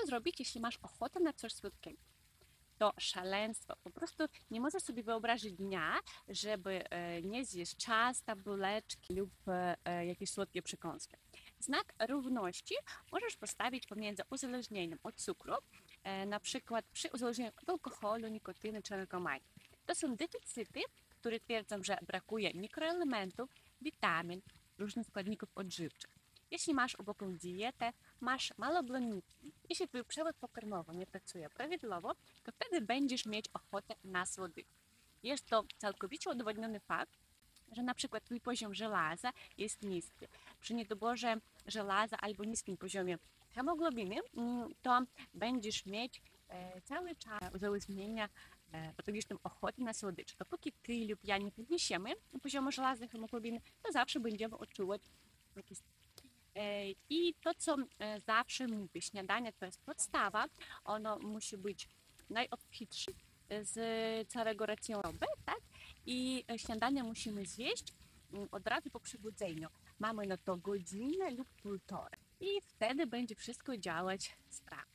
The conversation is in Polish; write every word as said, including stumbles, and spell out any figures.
Co zrobić, jeśli masz ochotę na coś słodkiego? To szaleństwo. Po prostu nie możesz sobie wyobrazić dnia, żeby e, nie zjeść ciasta, buleczki lub e, jakieś słodkie przekąski. Znak równości możesz postawić pomiędzy uzależnieniem od cukru, e, na przykład przy uzależnieniu od alkoholu, nikotyny czy narkomanii. To są deficyty, które twierdzą, że brakuje mikroelementów, witamin, różnych składników odżywczych. Jeśli masz obopólną dietę, masz mało błonniki, jeśli twój przewód pokarmowy nie pracuje prawidłowo, to wtedy będziesz mieć ochotę na słodycz. Jest to całkowicie udowodniony fakt, że na przykład twój poziom żelaza jest niski. Przy niedoborze żelaza albo niskim poziomie hemoglobiny, to będziesz mieć e, cały czas uzależnienia e, patologicznym ochoty na słodycz. Dopóki ty lub ja nie podniesiemy poziomu żelaza i hemoglobiny, to zawsze będziemy odczuwać jakieś. I to, co zawsze mówię, śniadanie to jest podstawa, ono musi być najobfitsze z całego racjonu, tak? I śniadanie musimy zjeść od razu po przebudzeniu. Mamy na to godzinę lub półtorej. I wtedy będzie wszystko działać sprawnie.